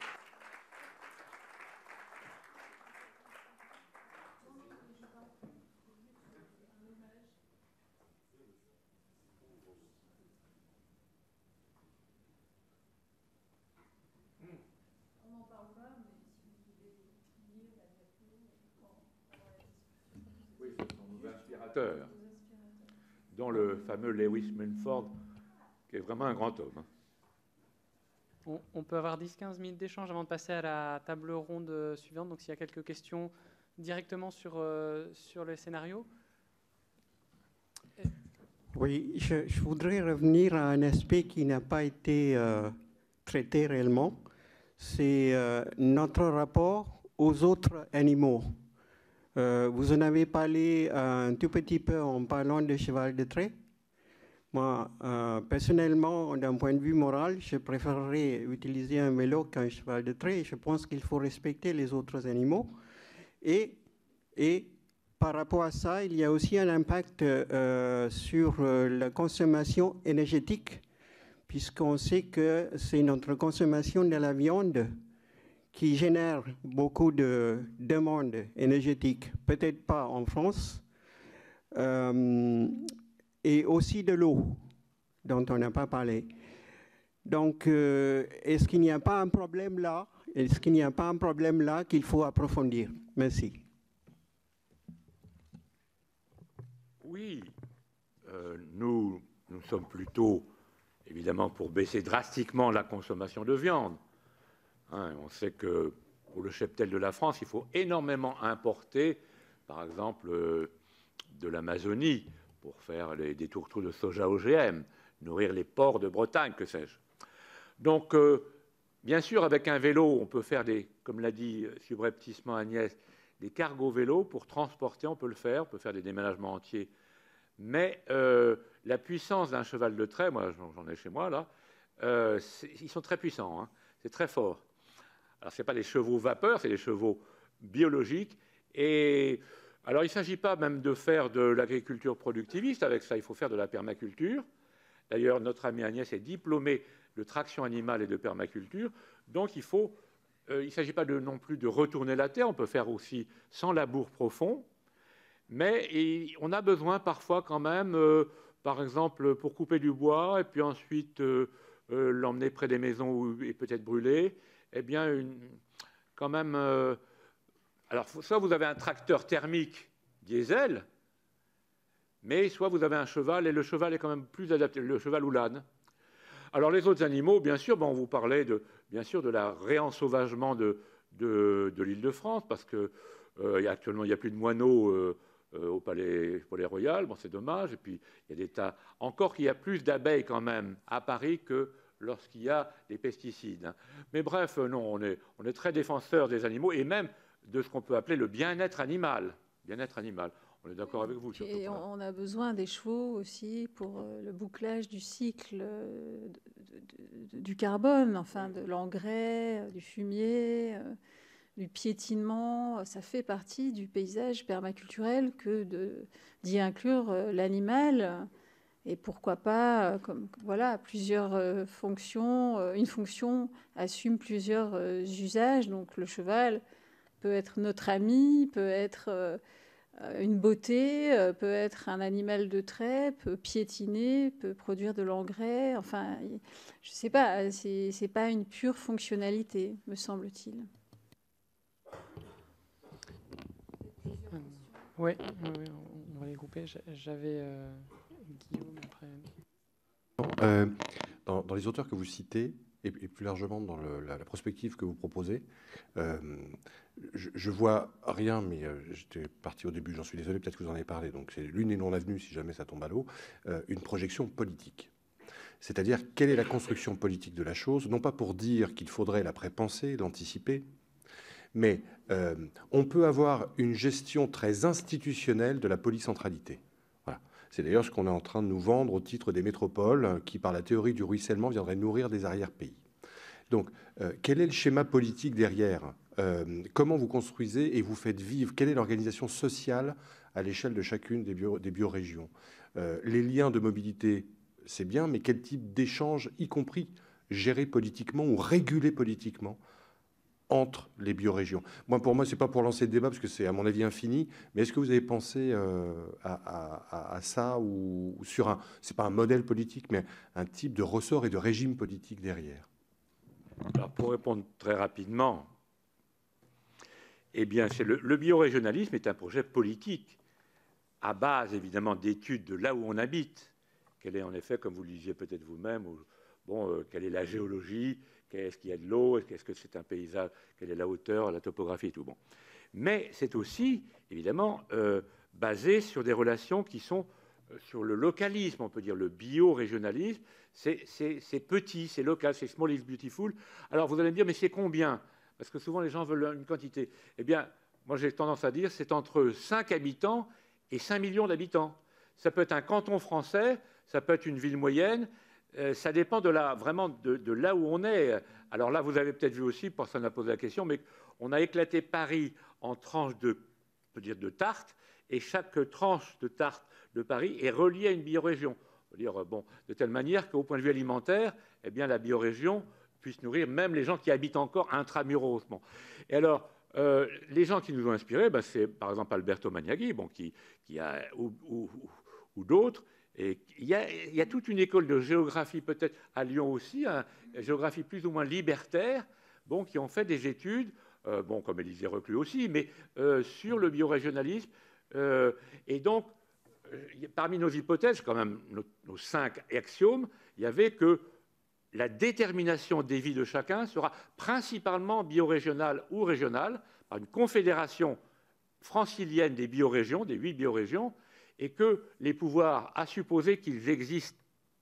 Dont le fameux Lewis Mumford, qui est vraiment un grand homme. On peut avoir 10-15 minutes d'échange avant de passer à la table ronde suivante. Donc, s'il y a quelques questions directement sur le scénario. Oui, je voudrais revenir à un aspect qui n'a pas été traité réellement. C'est notre rapport aux autres animaux. Vous en avez parlé un tout petit peu en parlant de cheval de trait. Moi, personnellement, d'un point de vue moral, je préférerais utiliser un vélo qu'un cheval de trait. Je pense qu'il faut respecter les autres animaux. Et par rapport à ça, il y a aussi un impact sur la consommation énergétique, puisqu'on sait que c'est notre consommation de la viande qui génère beaucoup de demandes énergétiques, peut-être pas en France, et aussi de l'eau, dont on n'a pas parlé. Donc, est-ce qu'il n'y a pas un problème là? Est-ce qu'il n'y a pas un problème là qu'il faut approfondir? Merci. Oui, nous sommes plutôt, évidemment, pour baisser drastiquement la consommation de viande. Hein, on sait que pour le cheptel de la France, il faut énormément importer, par exemple, de l'Amazonie pour faire des tourteaux de soja OGM, nourrir les porcs de Bretagne, que sais-je. Donc, bien sûr, avec un vélo, on peut faire comme l'a dit subrepticement Agnès, des cargos vélos pour transporter, on peut faire des déménagements entiers. Mais la puissance d'un cheval de trait, moi j'en ai chez moi là, ils sont très puissants, hein, c'est très fort. Alors ce n'est pas des chevaux vapeur, c'est des chevaux biologiques. Et alors il ne s'agit pas même de faire de l'agriculture productiviste avec ça, il faut faire de la permaculture. D'ailleurs, notre amie Agnès est diplômée de traction animale et de permaculture, donc il ne s'agit pas non plus de retourner la terre, on peut faire aussi sans labour profond, mais on a besoin parfois quand même, par exemple, pour couper du bois et puis ensuite l'emmener près des maisons et peut-être brûler, eh bien, quand même... alors, soit vous avez un tracteur thermique diesel, mais soit vous avez un cheval, et le cheval est quand même plus adapté, le cheval ou l'âne. Alors, les autres animaux, bien sûr, on vous parlait bien sûr de la réensauvagement de l'Île-de-France, parce qu'actuellement, il n'y a plus de moineaux au Palais Royal. Bon, c'est dommage. Et puis, il y a des tas... Encore qu'il y a plus d'abeilles quand même à Paris que lorsqu'il y a des pesticides. Mais bref, non, on est très défenseurs des animaux et même de ce qu'on peut appeler le bien-être animal. Bien-être animal. On est d'accord avec vous. Et on a besoin des chevaux aussi pour le bouclage du cycle du carbone, enfin de l'engrais, du fumier, du piétinement. Ça fait partie du paysage permaculturel que d'y inclure l'animal. Et pourquoi pas, voilà, plusieurs fonctions. Une fonction assume plusieurs usages. Donc le cheval peut être notre ami, peut être une beauté, peut être un animal de trait, peut piétiner, peut produire de l'engrais. Enfin, je ne sais pas, c'est pas une pure fonctionnalité, me semble-t-il. Oui, on va les grouper. J'avais Guillaume après. Dans les auteurs que vous citez, et plus largement dans la prospective que vous proposez, je vois rien, mais j'étais parti au début, j'en suis désolé, peut-être que vous en avez parlé, donc c'est l'une et non l'avenue si jamais ça tombe à l'eau, une projection politique. C'est-à-dire, quelle est la construction politique de la chose, non pas pour dire qu'il faudrait la prépenser, l'anticiper, mais on peut avoir une gestion très institutionnelle de la polycentralité. Voilà. C'est d'ailleurs ce qu'on est en train de nous vendre au titre des métropoles qui, par la théorie du ruissellement, viendraient nourrir des arrière-pays. Donc, quel est le schéma politique derrière Comment vous construisez et vous faites vivre? Quelle est l'organisation sociale à l'échelle de chacune des biorégions? Les liens de mobilité, c'est bien, mais quel type d'échange, y compris géré politiquement ou régulé politiquement, entre les biorégions? Pour moi, ce n'est pas pour lancer le débat, parce que c'est, à mon avis, infini, mais est-ce que vous avez pensé à ça, ou sur un, c'est pas un modèle politique, mais un type de ressort et de régime politique derrière? Alors, pour répondre très rapidement, eh bien, le biorégionalisme est un projet politique, à base, évidemment, d'études de là où on habite. Quelle est, en effet, comme vous le disiez peut-être vous-même, quelle est la géologie, est-ce qu'il y a de l'eau, est-ce que c'est un paysage, quelle est la hauteur, la topographie et tout. Bon. Mais c'est aussi, évidemment, basé sur des relations qui sont sur le localisme, on peut dire le biorégionalisme. C'est petit, c'est local, c'est small is beautiful. Alors vous allez me dire, mais c'est combien? Parce que souvent les gens veulent une quantité. Eh bien, moi j'ai tendance à dire, c'est entre 5 habitants et 5 millions d'habitants. Ça peut être un canton français, ça peut être une ville moyenne, ça dépend vraiment de là où on est. Alors là, vous avez peut-être vu aussi, personne n'a posé la question, mais on a éclaté Paris en tranches on peut dire de tarte, et chaque tranche de tarte de Paris est reliée à une biorégion. On peut dire, de telle manière qu'au point de vue alimentaire, eh bien, la biorégion puisse nourrir même les gens qui habitent encore intramuros. Bon. Et alors, les gens qui nous ont inspirés, c'est par exemple Alberto Magnaghi, ou d'autres. Et il y a toute une école de géographie, peut-être à Lyon aussi, géographie plus ou moins libertaire, qui ont fait des études, comme Élisée Reclus aussi, mais sur le biorégionalisme. Et donc, parmi nos hypothèses, quand même nos 5 axiomes, il y avait que la détermination des vies de chacun sera principalement biorégionale ou régionale, par une confédération francilienne des biorégions, des 8 biorégions, et que les pouvoirs, à supposer qu'ils existent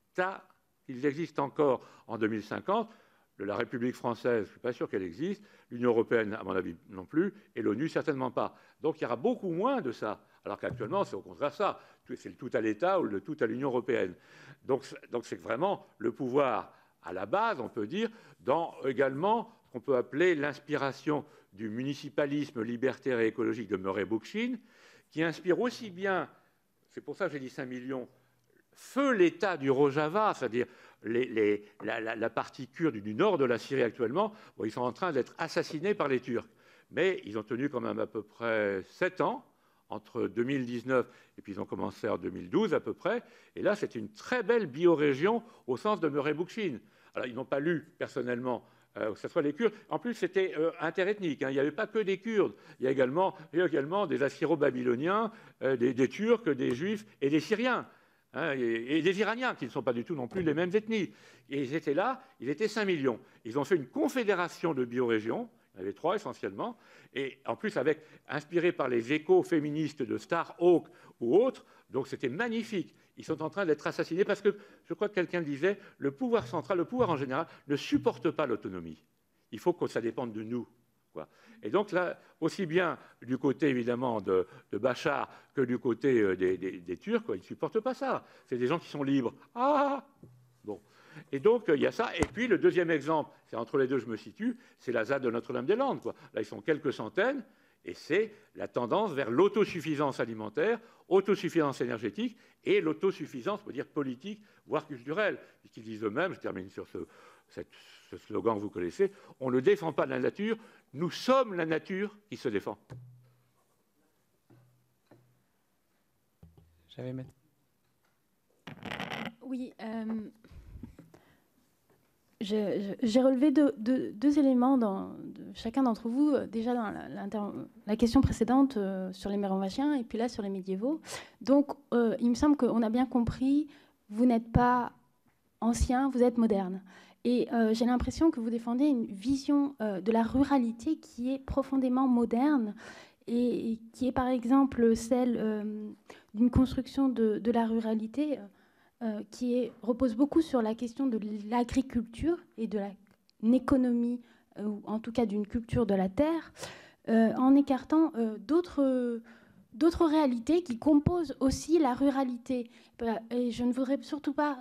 encore en 2050, de la République française, je ne suis pas sûr qu'elle existe, l'Union européenne, à mon avis, non plus, et l'ONU, certainement pas. Donc il y aura beaucoup moins de ça, alors qu'actuellement, c'est au contraire ça. C'est le tout à l'État ou le tout à l'Union européenne. Donc c'est vraiment le pouvoir à la base, on peut dire, dans également ce qu'on peut appeler l'inspiration du municipalisme libertaire et écologique de Murray Bookchin, qui inspire aussi bien, c'est pour ça que j'ai dit 5 millions, feu l'État du Rojava, c'est-à-dire la partie kurde du nord de la Syrie actuellement, ils sont en train d'être assassinés par les Turcs. Mais ils ont tenu quand même à peu près 7 ans, entre 2019 et puis ils ont commencé en 2012 à peu près. Et là, c'est une très belle biorégion au sens de Murray Bookchin. Alors, ils n'ont pas lu personnellement que ce soit les Kurdes. En plus, c'était interethnique. Il n'y avait pas que des Kurdes. Il y a également des Assyro-Babyloniens, des Turcs, des Juifs et des Syriens. Et des Iraniens, qui ne sont pas du tout non plus les mêmes ethnies. Et ils étaient là, ils étaient 5 millions. Ils ont fait une confédération de biorégions, il y en avait 3 essentiellement, et en plus inspirés par les échos féministes de Starhawk ou autres, donc c'était magnifique. Ils sont en train d'être assassinés parce que, je crois que quelqu'un disait, le pouvoir central, le pouvoir en général, ne supporte pas l'autonomie. Il faut que ça dépende de nous. Et donc là, aussi bien du côté évidemment de Bachar que du côté des Turcs, ils ne supportent pas ça. C'est des gens qui sont libres. Bon. Et donc il y a ça. Et puis le deuxième exemple, c'est entre les deux je me situe, c'est la ZAD de Notre-Dame-des-Landes. Là, ils sont quelques centaines, et c'est la tendance vers l'autosuffisance alimentaire, autosuffisance énergétique et l'autosuffisance, on peut dire politique, voire culturelle. Puisqu'ils disent eux-mêmes, je termine sur ce slogan que vous connaissez, on ne défend pas la nature, nous sommes la nature qui se défend. Oui, j'ai relevé deux éléments de chacun d'entre vous, déjà dans la question précédente sur les Mérovingiens et puis là sur les médiévaux. Donc, il me semble qu'on a bien compris, vous n'êtes pas ancien, vous êtes moderne. Et j'ai l'impression que vous défendez une vision de la ruralité qui est profondément moderne et qui est par exemple celle d'une construction de la ruralité qui repose beaucoup sur la question de l'agriculture et de l'économie, ou en tout cas d'une culture de la terre, en écartant d'autres réalités qui composent aussi la ruralité. Et je ne voudrais surtout pas...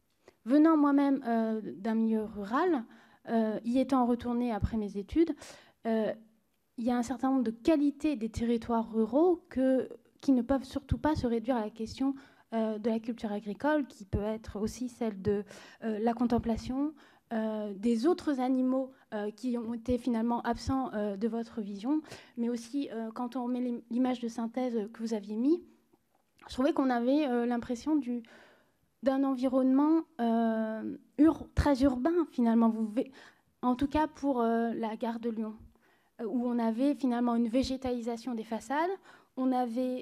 venant moi-même d'un milieu rural, y étant retournée après mes études, il y a un certain nombre de qualités des territoires ruraux qui ne peuvent surtout pas se réduire à la question de la culture agricole, qui peut être aussi celle de la contemplation, des autres animaux qui ont été finalement absents de votre vision, mais aussi quand on met l'image de synthèse que vous aviez mis, je trouvais qu'on avait l'impression d'un environnement très urbain finalement, en tout cas pour la gare de Lyon, où on avait finalement une végétalisation des façades, on avait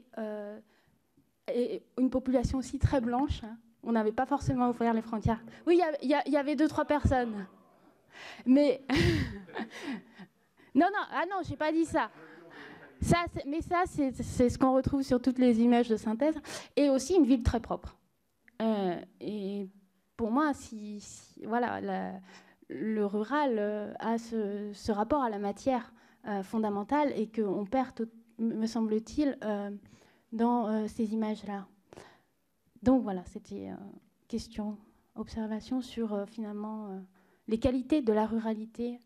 une population aussi très blanche, hein. On n'avait pas forcément ouvert les frontières. Oui, il y avait 2-3 personnes. Mais non, j'ai pas dit ça. Mais ça, c'est ce qu'on retrouve sur toutes les images de synthèse. Et aussi une ville très propre. Et pour moi, voilà, le rural a ce rapport à la matière fondamentale et qu'on perd, me semble-t-il, dans ces images-là. Donc voilà, c'était question, observation sur finalement les qualités de la ruralité.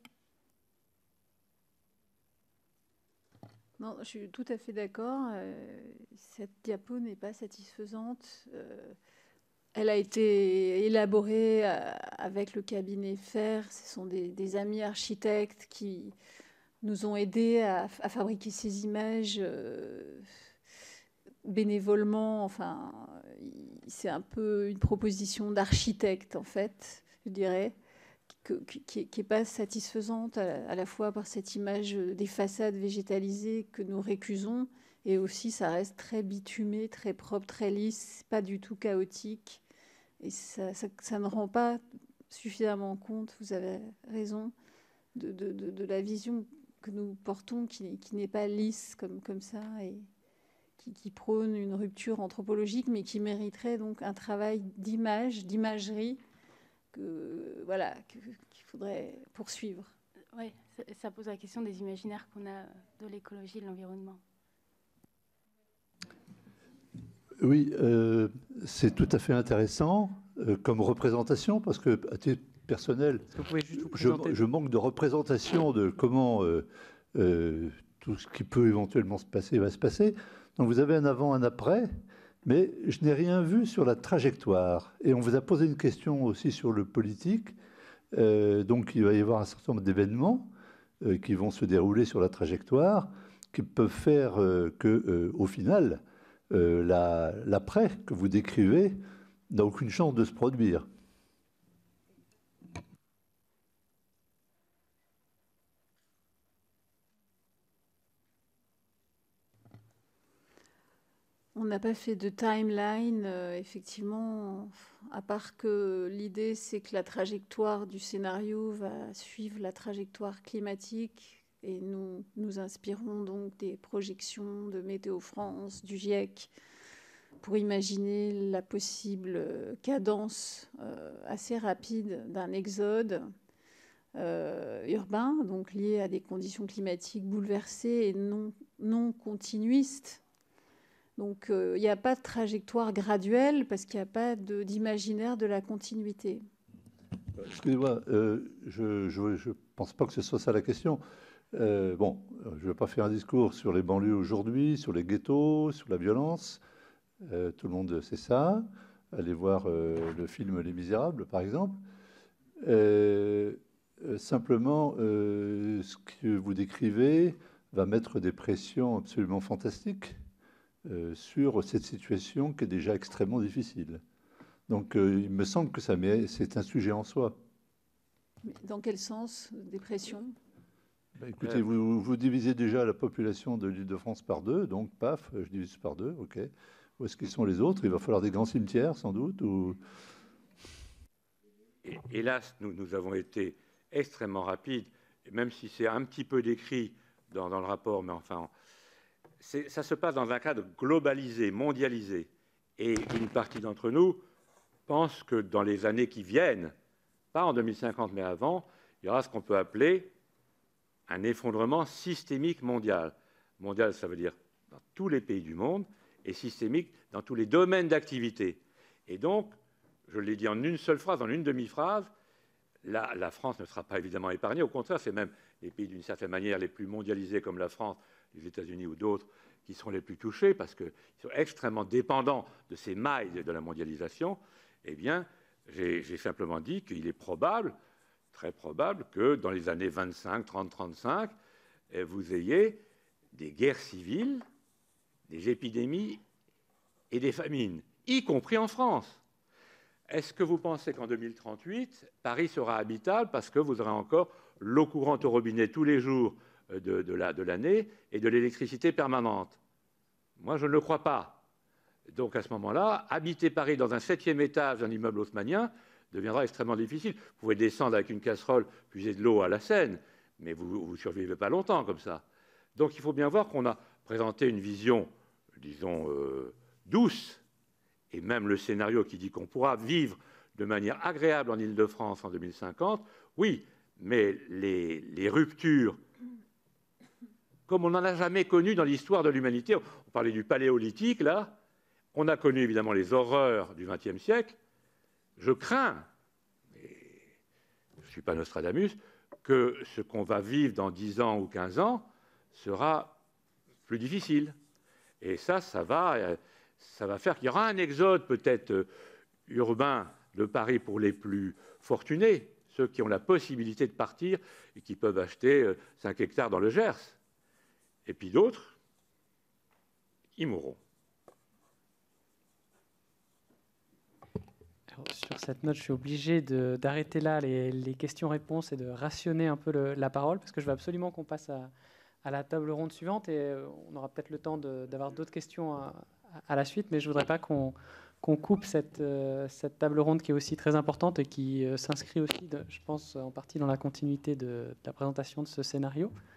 Non, je suis tout à fait d'accord. Cette diapo n'est pas satisfaisante. Elle a été élaborée avec le cabinet FAIR. Ce sont des amis architectes qui nous ont aidés à fabriquer ces images bénévolement. Enfin, c'est un peu une proposition d'architecte, en fait, je dirais, qui n'est pas satisfaisante à la fois par cette image des façades végétalisées que nous récusons, et aussi ça reste très bitumé, très propre, très lisse, pas du tout chaotique. Et ça ne rend pas suffisamment compte, vous avez raison, de la vision que nous portons, qui n'est pas lisse comme ça, et qui prône une rupture anthropologique, mais qui mériterait donc un travail d'imagerie, qu'il faudrait poursuivre. Oui, ça pose la question des imaginaires qu'on a de l'écologie et de l'environnement. Oui, c'est tout à fait intéressant comme représentation, parce que, à titre personnel, je manque de représentation de comment tout ce qui peut éventuellement se passer va se passer. Donc vous avez un avant, un après, mais je n'ai rien vu sur la trajectoire. Et on vous a posé une question aussi sur le politique. Donc il va y avoir un certain nombre d'événements qui vont se dérouler sur la trajectoire, qui peuvent faire qu'au final, l'après que vous décrivez n'a aucune chance de se produire. On n'a pas fait de timeline, effectivement, à part que l'idée, c'est que la trajectoire du scénario va suivre la trajectoire climatique, et nous inspirons donc des projections de Météo France, du GIEC, pour imaginer la possible cadence assez rapide d'un exode urbain, donc lié à des conditions climatiques bouleversées et non continuistes. Donc, il n'y a pas de trajectoire graduelle parce qu'il n'y a pas d'imaginaire de la continuité. Excusez-moi, je ne pense pas que ce soit ça la question. Bon, je ne vais pas faire un discours sur les banlieues aujourd'hui, sur les ghettos, sur la violence. Tout le monde sait ça. Allez voir le film Les Misérables, par exemple. Simplement, ce que vous décrivez va mettre des pressions absolument fantastiques sur cette situation qui est déjà extrêmement difficile. Donc, il me semble que c'est un sujet en soi. Dans quel sens, des pressions ? Écoutez, vous divisez déjà la population de l'Île-de-France par 2, donc paf, je divise par 2, ok. Où est-ce qu'ils sont les autres ? Il va falloir des grands cimetières, sans doute, ou... Hélas, nous avons été extrêmement rapides, même si c'est un petit peu décrit dans le rapport, mais enfin... Ça se passe dans un cadre globalisé, mondialisé. Et une partie d'entre nous pense que dans les années qui viennent, pas en 2050 mais avant, il y aura ce qu'on peut appeler un effondrement systémique mondial. Mondial, ça veut dire dans tous les pays du monde, et systémique dans tous les domaines d'activité. Et donc, je l'ai dit en une seule phrase, en une demi-phrase, la France ne sera pas évidemment épargnée. Au contraire, c'est même les pays d'une certaine manière les plus mondialisés comme la France, les États-Unis ou d'autres, qui seront les plus touchés parce qu'ils sont extrêmement dépendants de ces mailles de la mondialisation. Eh bien, j'ai simplement dit qu'il est probable, très probable, que dans les années 25, 30, 35, vous ayez des guerres civiles, des épidémies et des famines, y compris en France. Est-ce que vous pensez qu'en 2038, Paris sera habitable parce que vous aurez encore l'eau courante au robinet tous les jours de l'année et de l'électricité permanente? Moi, je ne le crois pas. Donc, à ce moment-là, habiter Paris dans un 7e étage d'un immeuble haussmannien deviendra extrêmement difficile. Vous pouvez descendre avec une casserole, puiser de l'eau à la Seine, mais vous ne survivez pas longtemps comme ça. Donc, il faut bien voir qu'on a présenté une vision, disons, douce, et même le scénario qui dit qu'on pourra vivre de manière agréable en Île-de-France en 2050, oui, mais les ruptures, comme on n'en a jamais connu dans l'histoire de l'humanité, on parlait du paléolithique, là, on a connu évidemment les horreurs du XXe siècle. Je crains, et je ne suis pas Nostradamus, que ce qu'on va vivre dans 10 ans ou 15 ans sera plus difficile. Et ça va faire qu'il y aura un exode peut-être urbain de Paris pour les plus fortunés, ceux qui ont la possibilité de partir et qui peuvent acheter 5 hectares dans le Gers. Et puis d'autres, ils mourront. Alors, sur cette note, je suis obligé d'arrêter là les questions-réponses et de rationner un peu la parole, parce que je veux absolument qu'on passe à la table ronde suivante, et on aura peut-être le temps d'avoir d'autres questions à la suite, mais je ne voudrais pas qu'on coupe cette table ronde qui est aussi très importante et qui s'inscrit aussi, je pense, en partie dans la continuité de la présentation de ce scénario.